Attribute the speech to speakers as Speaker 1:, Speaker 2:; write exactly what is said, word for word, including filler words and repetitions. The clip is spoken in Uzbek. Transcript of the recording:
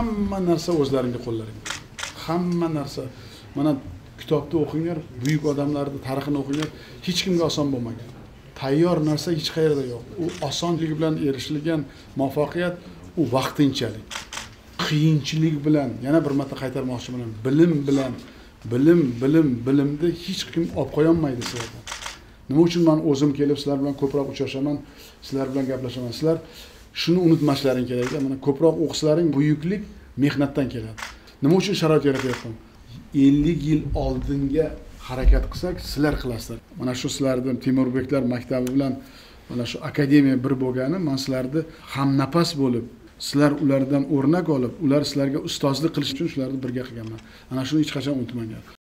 Speaker 1: hamma narsa o'zlaringga qo'llaringda. Hamma narsa. Mana kitobda o'qinglar, buyuk odamlarning tarixini o'qinglar, hech kimga oson bo'lmagan. Tayyor narsa hech qayerda yo'q. U osonlik bilan erishilgan muvaffaqiyat u vaqtinchalik. Qiyinchilik bilan, yana bir marta qaytarmoqchiman, bilim bilan, bilim, bilim, bilimni hech kim olib qo'ya olmaydi sizlarga. Nima uchun men o'zim kelib sizlar bilan ko'proq uchrashaman, sizlar bilan gaplashaman. Sizlar shuni unutmashlaring kerak. Mana ko'proq o'qislaring buyuklik mehnatdan keladi. Nima uchun sharoit yaratyapman? ellik yil oldinga harakat qilsak, sizlar qilasizlar. Mana shu sizlarning Temurbeklar maktabi bilan mana shu akademiya bir bo'lgani, men sizlarni hamnafas bo'lib, sizlar ulardan o'rnak olib, ular sizlarga ustozlik qilish uchun shularni birga qilganman. Ana shuni hech qachon unutmanglar.